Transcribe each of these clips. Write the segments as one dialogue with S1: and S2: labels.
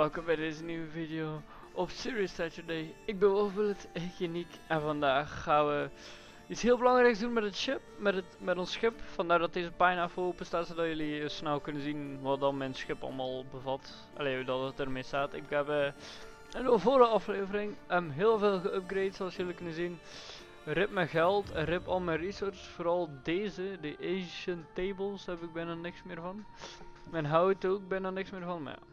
S1: welkom bij deze nieuwe video op Serious Saturday. Ik ben Wolfbullet, Uniek en vandaag gaan we iets heel belangrijks doen met het schip, met ons schip. Vandaar dat deze pagina even open staat, zodat jullie snel kunnen zien wat dan mijn schip allemaal bevat. Alleen dat het ermee staat. Ik heb in de vorige aflevering heel veel geüpgrade zoals jullie kunnen zien. Rip mijn geld en rip al mijn resources, vooral deze, de Asian Tables, heb ik bijna niks meer van. Mijn hout ook bijna niks meer van, maar ja.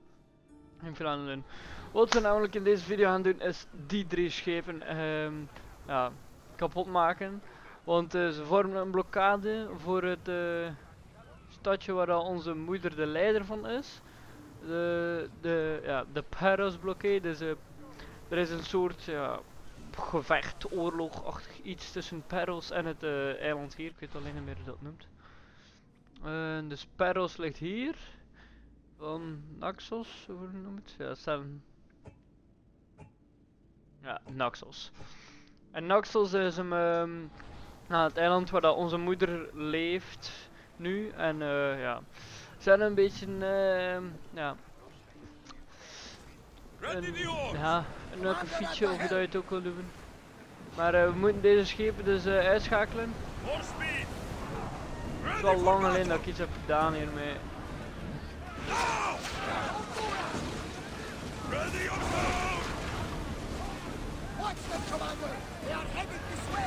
S1: Wat we namelijk in deze video gaan doen is die drie schepen ja, kapot maken. Want ze vormen een blokkade voor het stadje waar al onze moeder de leider van is. De Paros blokkade. Dus er is een soort gevecht, oorlogachtig iets tussen Paros en het eiland hier. Ik weet alleen niet meer hoe dat noemt. Dus Paros ligt hier. Van Naxos, hoe noem het? Ja, staan. Ja, Naxos. En Naxos is het eiland waar dat onze moeder leeft nu. En ja, zijn een beetje een akkefietje, of hoe dat je het ook wil doen. Maar we moeten deze schepen dus uitschakelen. Het is wel lang alleen dat ik iets heb gedaan hiermee.
S2: Ready or go! Watch them, Commander! They are headed this way!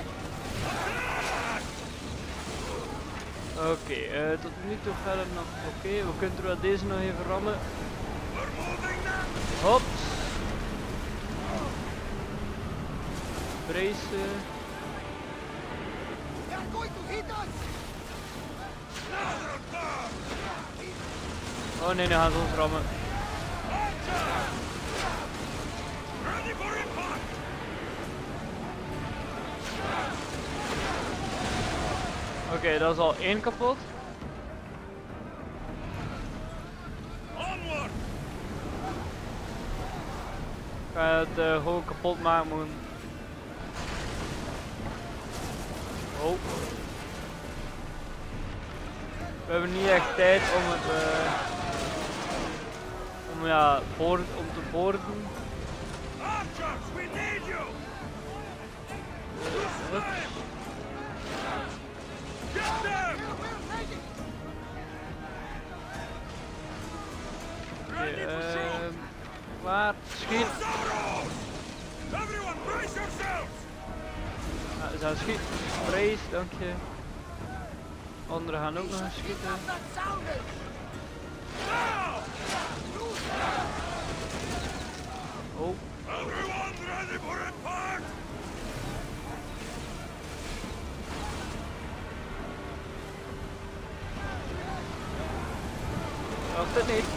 S1: Oké, tot nu toe gaat het nog oké. We kunnen er wel deze nog even rammen. Hop! Brace.
S2: They are going to hit us!
S1: Oh nee, nu gaan ze ons rammen. Oké, dat is al één kapot. Ik ga het gewoon kapot maken, man. Oh. We hebben niet echt tijd om het om te boorden. Waar? Schiet! Ze gaan schieten. Brace, dank je. Anderen gaan ook nog eens schieten. Oh. Was het niet?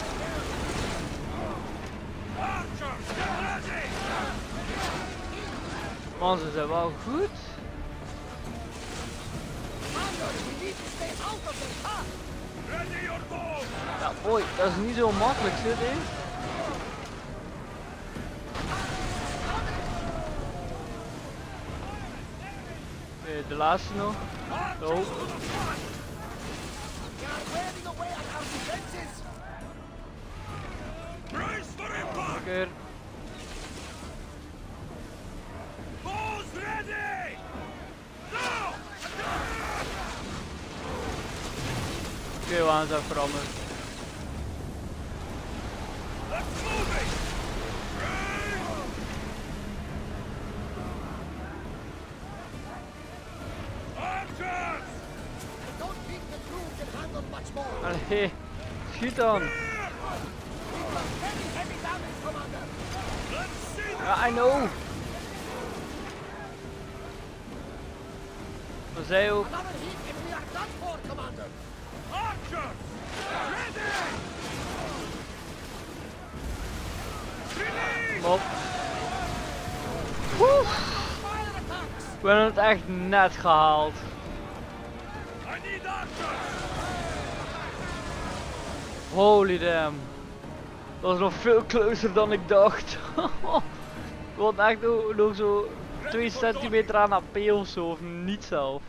S1: Man, ze zijn wel goed. Ja, boy, dat is niet zo makkelijk, zit hè? Oké, de laatste nog. Oh. Lekker. Oké, we gaan ze even rammen. Allee, schiet dan. Ja, I know. Maar zij ook. Kom op. Woe. We hebben het echt net gehaald. Holy damn. Dat was nog veel closer dan ik dacht. Ik had echt nog zo 2 centimeter aan AP of zo, of niet zelf.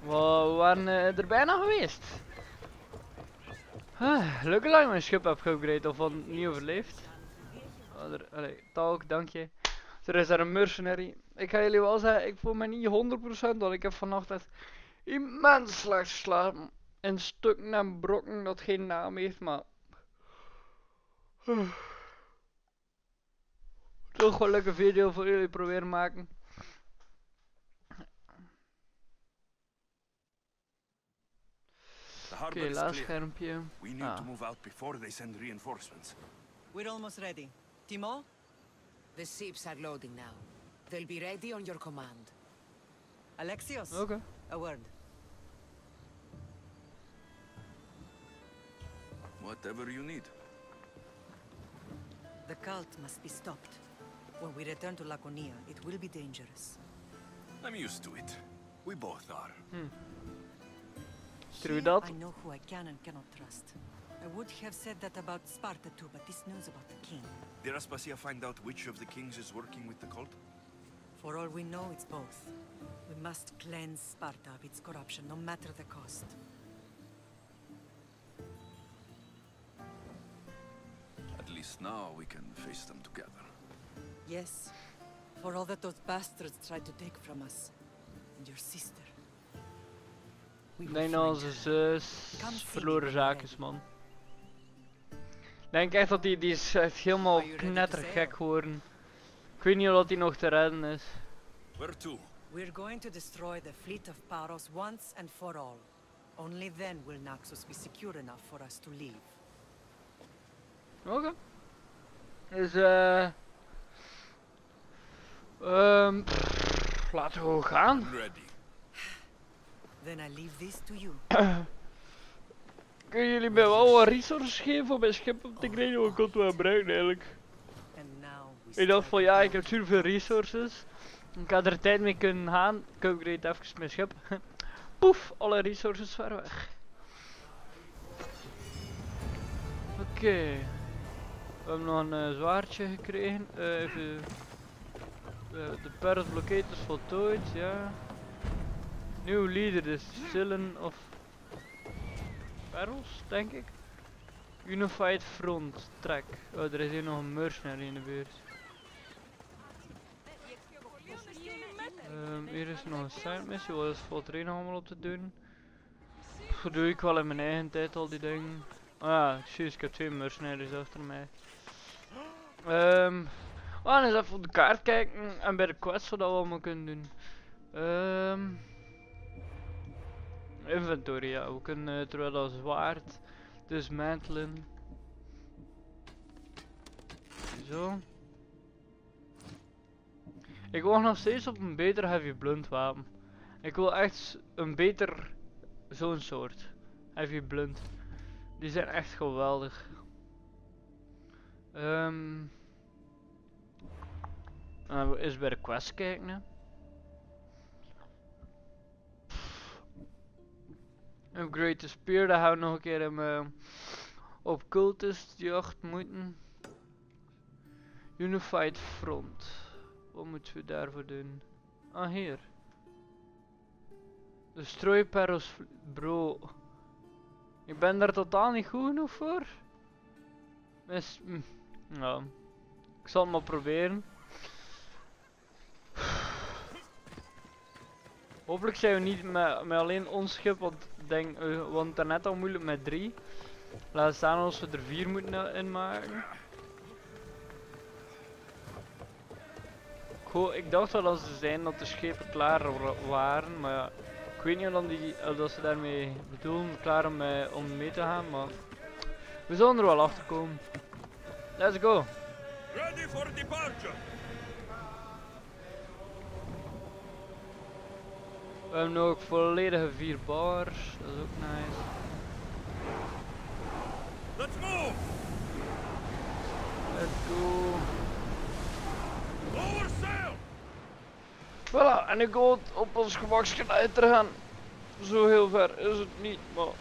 S1: We waren er bijna geweest. Gelukkig dat ik mijn schip heb geupgrade of van niet overleefd. Talk, dank je. Er is daar een mercenary. Ik ga jullie wel zeggen, ik voel me niet 100%, want ik heb vannacht echt immens slecht geslapen. In stukken en brokken dat geen naam heeft, maar... Toch wel een leuke video voor jullie proberen maken. Oké, laatst schermpje.
S3: We need to move out before they send reinforcements.
S4: We're almost ready. Timo?
S5: The ships are loading now. They'll be ready on your command.
S4: Alexios?
S1: Okay.
S4: A word.
S3: Whatever you need.
S4: The cult must be stopped. When we return to Laconia, it will be dangerous.
S3: I'm used to it. We both are.
S1: True
S4: Here
S1: that.
S4: I know who I can and cannot trust. I would have said that about Sparta too, but this news about the king.
S3: Did Aspasia find out which of the kings is working with the cult?
S4: For all we know, it's both. We must cleanse Sparta of its corruption, no matter the cost.
S3: At least now we can face them together.
S4: Yes, for all that those bastards tried to take from us. And your sister. We
S1: Ik
S4: will
S1: denk dat
S4: find
S1: onze
S4: her.
S1: zus
S4: Come see
S1: verloren
S4: me
S1: zaak
S4: when
S1: is, man. Ik denk echt dat die is echt helemaal
S4: Are you ready to
S1: knettergek
S4: sail?
S1: geworden. Ik weet niet of hij nog te redden is.
S3: Where to?
S4: We're going to destroy the fleet of Paros once and for all. Only then will Naxos be secure enough for us to leave.
S1: Oké. Dus laten we gewoon gaan.
S3: Ready.
S4: Then I leave this to you.
S1: Kunnen jullie mij wel wat resources geven om mijn schip op te graden? Want ik kan het wel gebruiken eigenlijk.
S4: And now we
S1: Ik dacht van ja,
S4: strike
S1: ik heb superveel resources. Ik had er tijd mee kunnen gaan. Ik upgrade even mijn schip. Poef, alle resources waren weg. Oké. We hebben nog een zwaardje gekregen. Even. De Paris blockade is voltooid, ja. Nieuw leader, dus Sillen of Perils, denk ik. Unified Front, trek. Oh, er is hier nog een mercenary in de buurt. Hier is nog een side missie, wat is voor het nog allemaal op te doen. Dat doe ik wel in mijn eigen tijd, al die dingen. Ah ja, juist, ik heb 2 mercenaries achter mij. We gaan eens even op de kaart kijken en bij de quest wat we allemaal kunnen doen. Inventory, ja, we kunnen terwijl dat zwaard dismantelen. Zo. Ik wacht nog steeds op een beter heavy blunt wapen. Ik wil echt een beter zo'n soort heavy blunt. Die zijn echt geweldig. Eens bij de quest kijken. Hè. Upgrade the spear, daar gaan we nog een keer op cultist jacht moeten. Unified front. Wat moeten we daarvoor doen? Ah, hier. Destroy Paros, bro. Ik ben daar totaal niet goed genoeg voor. Ja. Ik zal het maar proberen. Hopelijk zijn we niet met alleen ons schip, want want daarnet al moeilijk met 3. Laat staan als we er 4 moeten inmaken. Ik dacht wel als ze zijn dat de schepen klaar waren, maar ja, ik weet niet of dat ze daarmee bedoelen klaar om mee te gaan, maar we zullen er wel achter komen. Let's go!
S3: Ready for departure.
S1: We hebben ook volledige 4 bars, dat is ook nice.
S3: Let's move.
S1: Let's go!
S3: Lower sail.
S1: Voilà, en ik wil op ons gemaksgeluid gaan. Zo heel ver is het niet, maar...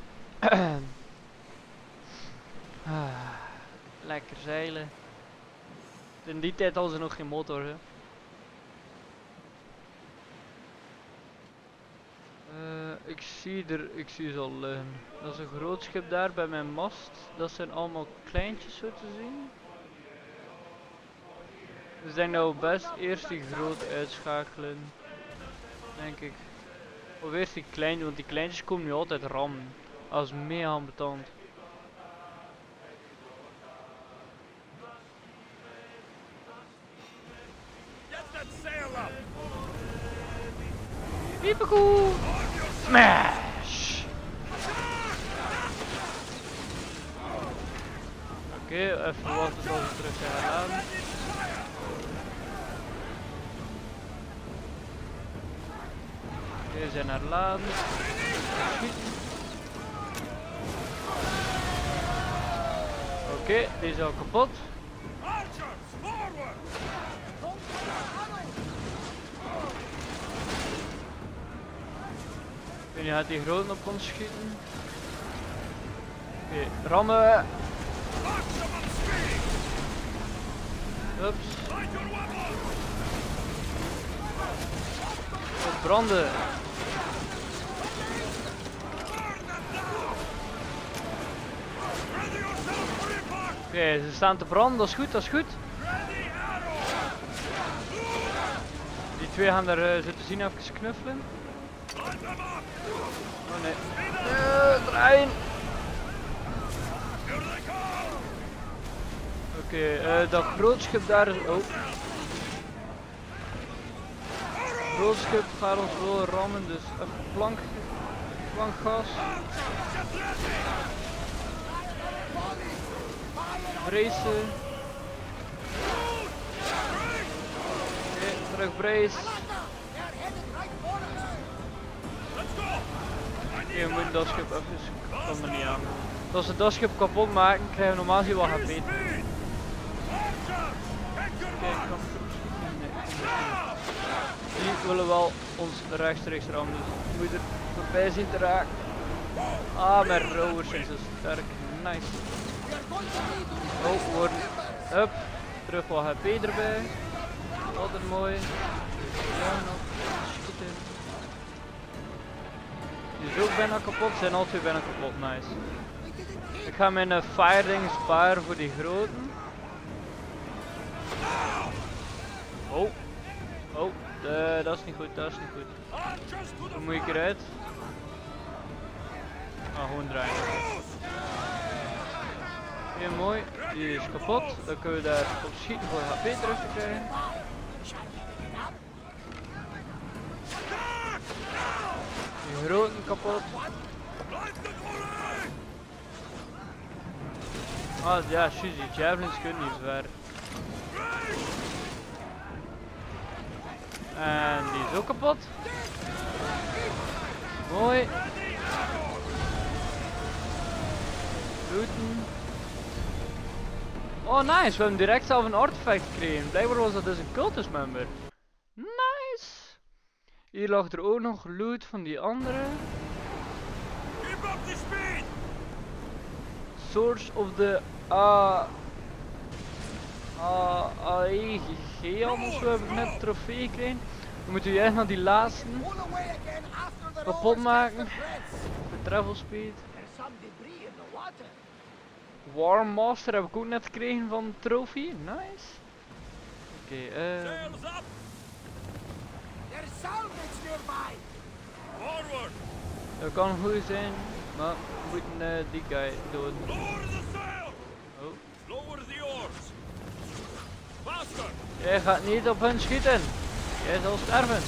S1: Lekker zeilen. In die tijd hadden ze nog geen motor, hè. ik zie ze al liggen. Dat is een groot schip daar bij mijn mast. Dat zijn allemaal kleintjes zo te zien. Dus ik denk dat we best eerst die groot uitschakelen. Denk ik. Of eerst die kleine, want die kleintjes komen nu altijd rammen. Als mega ambetant.
S2: Get that sail up!
S1: Piepekoe! Smash! Oké, even wachten tot we terug zijn herladen. We zijn herladen. Oké, die is al kapot.
S2: Archers, forward!
S1: En je gaat die grote op ons schieten. Oké, rammen.
S2: Maximum speed!
S1: Ups.
S2: Light your weapons!
S1: Op branden.
S2: Burn them down! Ready yourself for impact!
S1: Oké, ze staan te branden, dat is goed, dat is goed.
S2: Ready arrow!
S1: Die twee gaan er zo te zien even knuffelen.
S2: Light them up!
S1: Oh nee. Draaien!
S2: Here they come!
S1: Oké, dat grootschip daar is. Oh. Grootschip gaat ons wel rammen, dus even plankgas. Bracen. Oké, terug brace.
S2: They're headed right for us! Let's go!
S1: Oké, we moeten dat schip even. Kan er niet aan. Als we dat schip kapot maken, krijgen we normaal gezien wel HP.
S2: Speed! Archers! Take your
S1: Kijk,
S2: mark!
S1: kan die willen wel ons rechtstreeks rammen, dus we moeten er voorbij zien te raken. Ah, mijn rowers zijn zo sterk. Nice. Oh, we worden. Hup. Terug wat HP erbij. Altijd mooi. Ja, nog schieten. Die is ook bijna kapot, zijn al twee bijna kapot. Nice. Ik ga mijn fire ding sparen voor die groten. Oh. Oh, dat is niet goed, dat is niet goed.
S2: Archers to the
S1: Hoe moet ik eruit? Ah, gewoon draaien. Heel mooi, die is kapot. Dan kunnen we daar op schieten voor HP terug te krijgen. Die groten kapot. Ah ja, juist, die javelins kunnen niet ver. En die is ook kapot. Mooi. Looten. Oh nice, we hebben direct zelf een artefact gekregen. Blijkbaar was dat dus een cultist member. Nice. Hier lag er ook nog loot van die andere.
S2: Keep up the speed!
S1: Source of the AEG anders zo heb ik net een trofee gekregen. Dan moeten we echt naar die laatste
S2: Pull away again after the
S1: kapot
S2: rowers
S1: maken.
S2: catch the threads.
S1: De travel speed.
S2: There's some debris in the water.
S1: War Master heb ik ook net gekregen van trofee. Nice. Oké,
S2: Sails up! There's salvage nearby! Forward!
S1: dat kan goed zijn, maar we moeten die guy doden.
S2: Lower the sail!
S1: Oh.
S2: Lower the oars! Faster!
S1: Jij gaat niet op hen schieten. Jij zal sterven.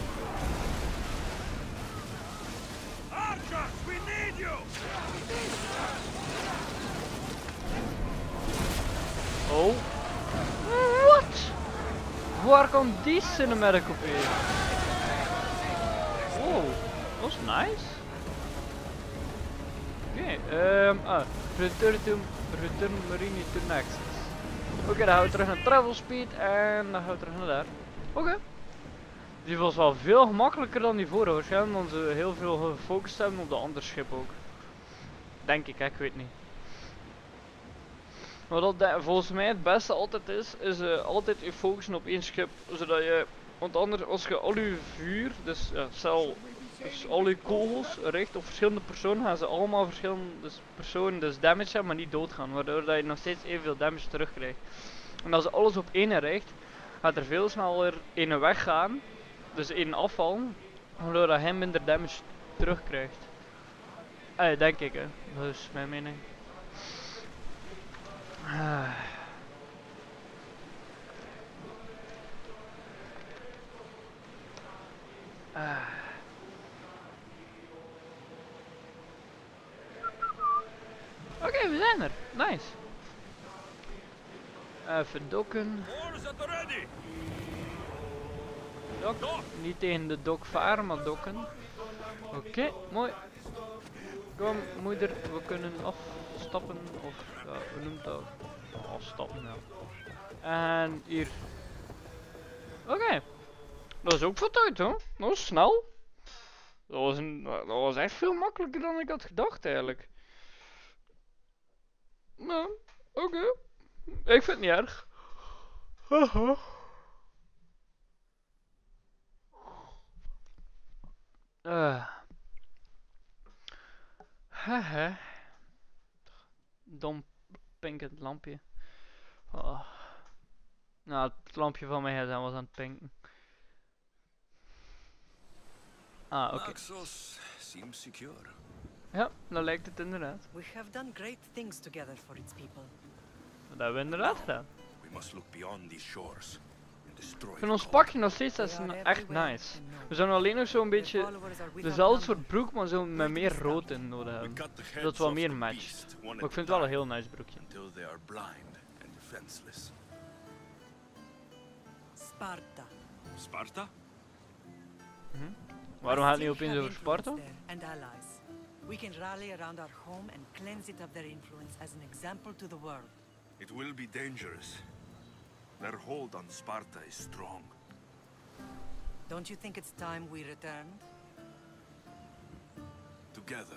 S2: Archers, we need you!
S1: Oh. What? Waar komt die cinematic op weer? Oh, dat is nice. Oké, return marine to next. Oké, dan gaan we terug naar travel speed en dan gaan we terug naar daar. Oké. Die was wel veel gemakkelijker dan die vorige, waarschijnlijk omdat ze heel veel gefocust hebben op de andere schip ook. Denk ik, hè, ik weet niet. Wat dat volgens mij het beste altijd is altijd je focussen op één schip, zodat je, want anders als je al je vuur, dus ja, stel Dus al uw kogels richt op verschillende personen, gaan ze allemaal verschillende personen dus damage hebben, maar niet doodgaan. Waardoor dat je nog steeds evenveel damage terugkrijgt. En als alles op één richt, gaat er veel sneller één weggaan. Dus één afvallen. Waardoor dat hij minder damage terugkrijgt. Denk ik, hè. Dat is mijn mening. Oké, we zijn er. Nice. Even dokken.
S2: Oars at the ready!
S1: Dok. Niet tegen de dok varen, maar dokken. Oké, mooi. Kom, moeder, we kunnen afstappen. Of, ja, hoe noemt dat? Afstappen, ja. En hier. Oké. Dat is ook voltooid, hoor. Dat was snel. Dat was echt veel makkelijker dan ik had gedacht, eigenlijk. Nou, oké. Ik vind het niet erg. Haha. Haha. Dom pinkend lampje. Oh. Nou, het lampje van mijn gsm was aan het pinken. Ah, oké.
S3: Naxos seems secure.
S1: Ja, dan lijkt het inderdaad.
S4: We have done great things together for its people.
S1: Dat hebben we inderdaad gedaan.
S3: We must look beyond these shores and destroy
S1: Ik vind ons pakje nog steeds dat is echt nice. We zouden alleen nog zo'n beetje dezelfde soort broek, maar zo met meer rood in nodig hebben. Dat wel meer matcht. Maar ik vind het wel een heel nice broekje.
S3: until they are blind and defenseless.
S4: Sparta.
S3: Sparta?
S1: Waarom gaat het niet opeens over Sparta?
S4: And allies. We can rally around our home and cleanse it of their influence as an example to the world.
S3: It will be dangerous. Their hold on Sparta is strong.
S4: Don't you think it's time we returned?
S3: Together.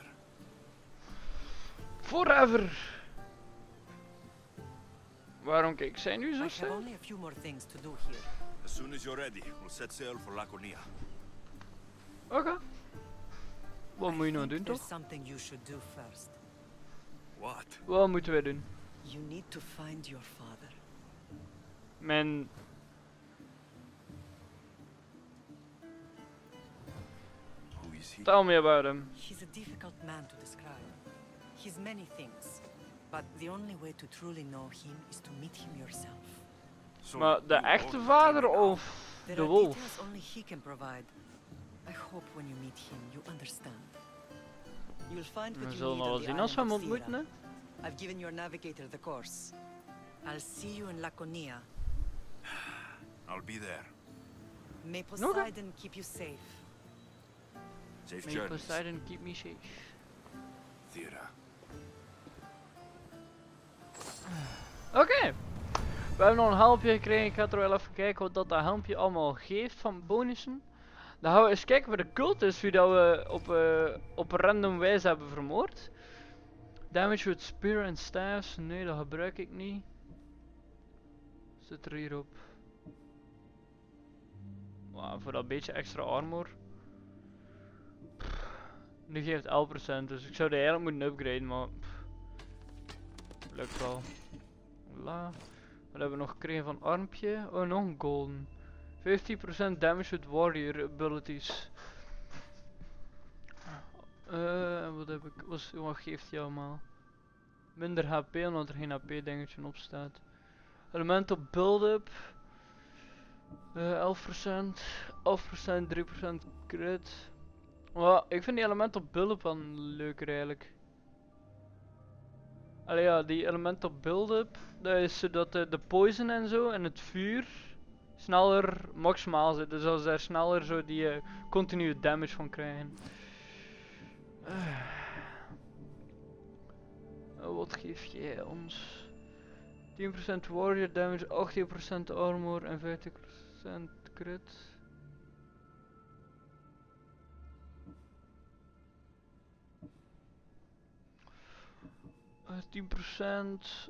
S1: Forever! Waarom kijk zij nu
S4: I
S1: zo
S4: have
S1: snel?
S4: only a few more things to do here.
S3: As soon as you're ready, we'll set sail for Laconia.
S1: Oké. Wat moet je nou doen,
S4: There's
S1: toch?
S4: something you should do first.
S3: What?
S1: Wat moeten wij doen?
S4: You need to find your father.
S1: Mijn...
S3: Who is he?
S1: Tell me about him.
S4: He's a difficult man to describe. He's many things, but the only way to truly know him is to meet him yourself.
S3: So
S1: Maar de
S3: you
S1: echte
S3: all
S1: vader
S3: came now.
S1: of
S4: There
S1: de
S4: are
S1: wolf?
S4: details only he can provide. I hope when you meet him, you understand. You'll find what
S1: We
S4: you
S1: zullen
S4: need
S1: nog wel
S4: on the
S1: zien als we hem
S4: island of
S1: ontmoeten,
S4: Sira.
S1: hè?
S4: I've given your navigator the course. I'll see you in Laconia.
S3: I'll be there.
S4: May Poseidon keep you safe.
S3: Safe
S1: May
S3: journeys.
S1: Poseidon keep me safe.
S3: Thera.
S1: Oké. We hebben nog een helmpje gekregen. Ik ga er wel even kijken wat dat helmpje allemaal geeft van bonussen. Dan gaan we eens kijken bij de cultist wie dat we op een random wijze hebben vermoord. Damage with spear and staves. Nee, dat gebruik ik niet. Zit er hierop. Wow, voor dat beetje extra armor. Nu geeft 11%, dus ik zou die eigenlijk moeten upgraden, maar lukt wel. Voilà. Wat hebben we nog gekregen van armpje? Oh, nog een golden. 15% damage with warrior abilities. Wat heb ik? Wat geeft hij allemaal? Minder HP omdat er geen HP dingetje op staat. Elemental build-up. 11%. 11%, 3% crit. Ik vind die elemental build-up wel leuker eigenlijk. Allee ja, die elemental build-up, dat is zodat de poison en zo en het vuur sneller maximaal zit. Dus als daar sneller zo die continue damage van krijgen. Wat geef jij ons? 10% warrior damage, 18% armor en 50% crit. Uh, 10%.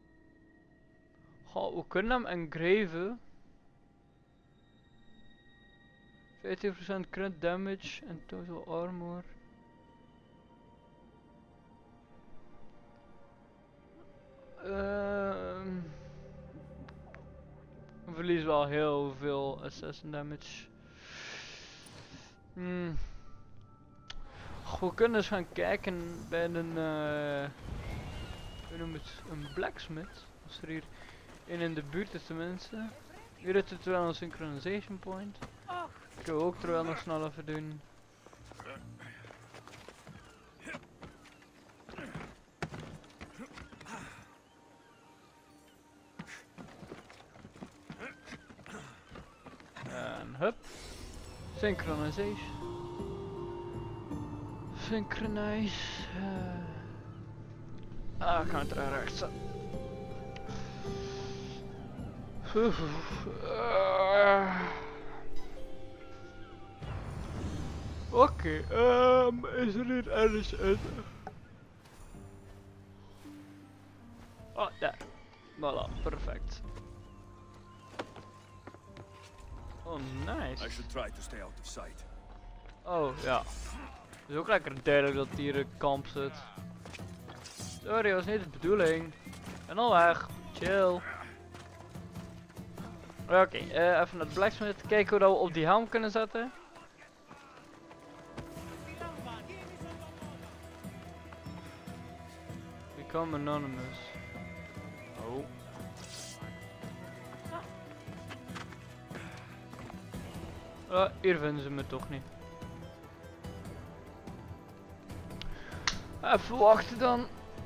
S1: Goh, we kunnen hem engraven. 15% crit damage en total armor. Verlies wel heel veel assassin damage. Goed, we kunnen eens gaan kijken bij een, hoe noem het, een blacksmith. Als er hier een in de buurt is tenminste. Hier is het wel een synchronization point. Kunnen we ook terwijl nog snel even doen. En hup. Synchronization. Synchronize. Ik ga het er rechts zetten. Oké, is er hier ergens in? Oh, daar. Voilà, perfect. Oh, nice.
S3: I should try to stay out of sight.
S1: Oh, ja. Het is ook lekker duidelijk dat hier een kamp zit. Sorry, dat was niet de bedoeling. En al weg. Chill. Oké, even naar de blacksmith. Kijken hoe we op die helm kunnen zetten. Become anonymous. Oh. Hier vinden ze me toch niet. Even wachten dan.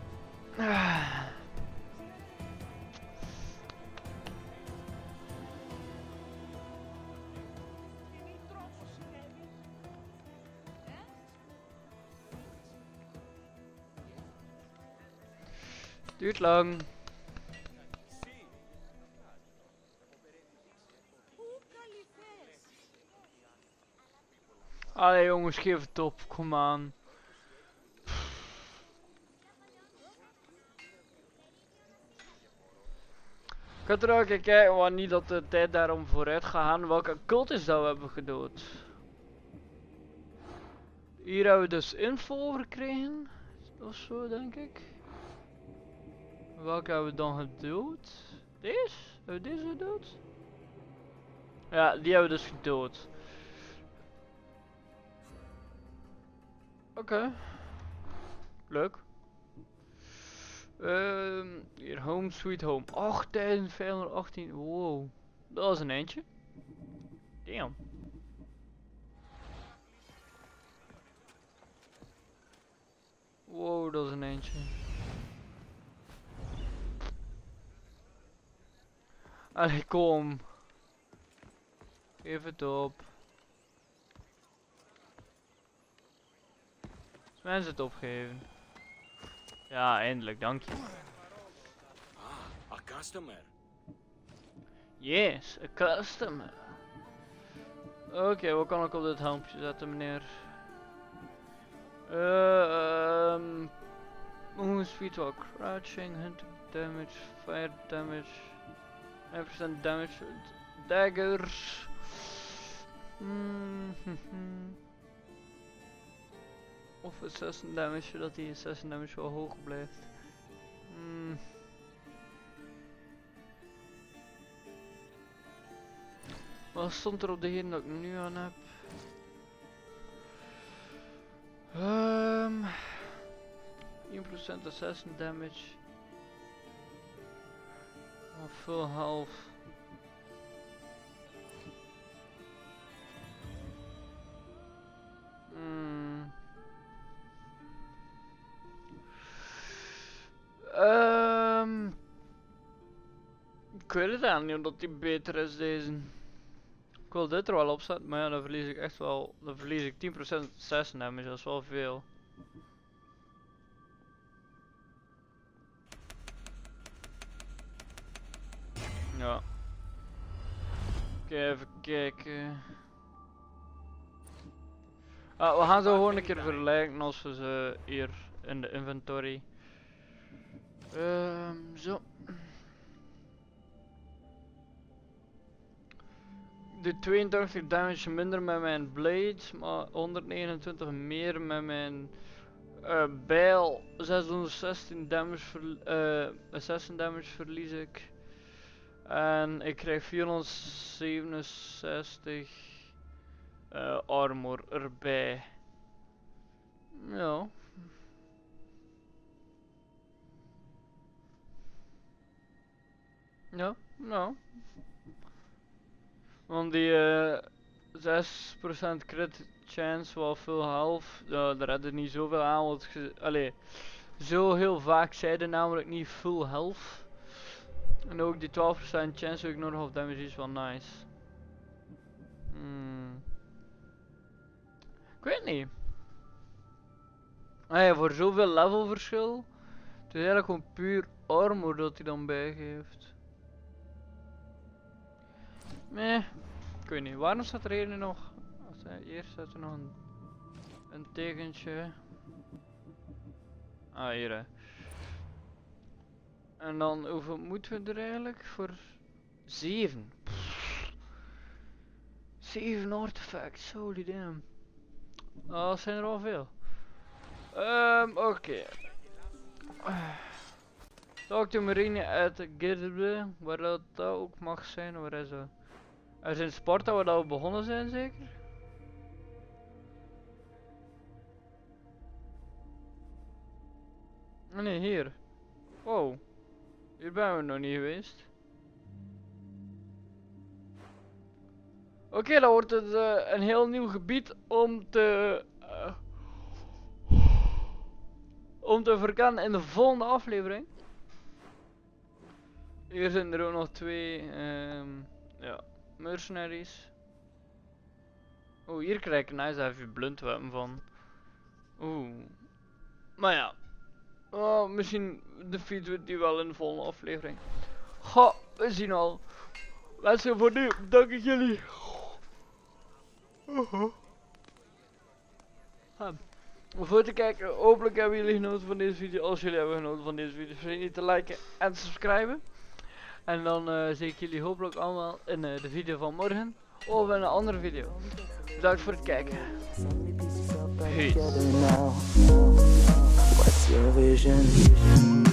S1: Duurt lang. Allee jongens, geef het op, kom aan. Ik ga er ook kijken, want niet dat de tijd daarom vooruit gaat gaan. Welke cultus dat we hebben gedood. Hier hebben we dus info over gekregen. Of zo, denk ik. Welke hebben we dan gedood? Deze? Hebben we deze gedood? Ja, die hebben we dus gedood. Oké. Leuk. Hier, home sweet home. 8518. Wow. Dat is een eentje. Damn. Wow, dat is een eentje. Allee, kom. Geef het op. Als mensen het opgeven. Ja, eindelijk, dank je.
S6: A customer.
S1: Yes, a customer. Oké, wat kan ik op dit helmpje zetten, meneer? Sweet while crouching, hunter damage, fire damage, 9% damage, daggers. Of assassin damage, zodat die assassin damage wel hoog blijft. Wat stond er op degene dat ik nu aan heb? 1% assassin damage. Full health. Ik weet het eigenlijk niet omdat die beter is deze. Ik wil dit er wel op zetten, maar ja, dan verlies ik echt wel. Dan verlies ik 10% assassin damage, dat is wel veel. Ja. Oké, even kijken. We gaan zo gewoon een keer vergelijken als we ze hier in de inventory. Zo. doe 82 damage minder met mijn blades, maar 129 meer met mijn bijl. 616 damage verlies ik. En ik krijg 467 armor erbij. Ja. Ja, nou. Want die 6% crit chance wel full health, daar had er niet zoveel aan, want zo heel vaak zeiden namelijk niet full health. En ook die 12% chance ook nog half damage is wel nice. Ik weet niet. Ah ja, voor zoveel level verschil, het is eigenlijk gewoon puur armor dat hij dan bijgeeft. Nee, ik weet niet. Waarom staat er hier nu nog? Hier staat er nog een tekentje. Ah, hier hè. En dan hoeveel moeten we er eigenlijk? Voor 7. 7 artifacts, holy damn. Oh, dat zijn er al veel. Oké. Talk to Marine uit Girbe, waar dat ook mag zijn, waar is dat? Er is in Sparta waar dat we begonnen zijn, zeker? Nee, hier. Wow. Hier zijn we nog niet geweest. Oké, dan wordt het een heel nieuw gebied om te verkennen in de volgende aflevering. Hier zijn er ook nog 2 ja, mercenaries. Oh, hier krijg ik een nice heavy blunt weapon van. Oeh. Maar ja. Oh, misschien defeaten we die wel in de volgende aflevering. Goh, we zien al. Mensen, voor nu dank ik jullie. Om voor te kijken, hopelijk hebben jullie genoten van deze video. Als jullie hebben genoten van deze video, vergeet niet te liken en te subscriben. En dan zie ik jullie hopelijk allemaal in de video van morgen of in een andere video. Bedankt voor het kijken. Peace.
S7: What's your vision?